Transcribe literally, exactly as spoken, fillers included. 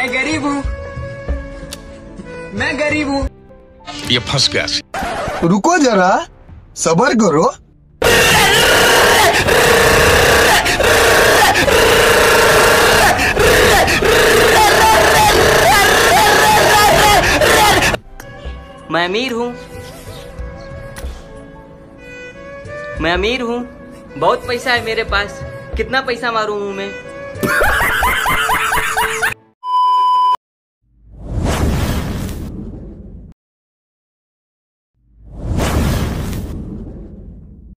मैं गरीब हूँ, मैं गरीब हूँ। ये फंस गया। रुको जरा, सबर करो। मैं अमीर हूँ, मैं अमीर हूँ, बहुत पैसा है मेरे पास। कितना पैसा मारूं मुंह में?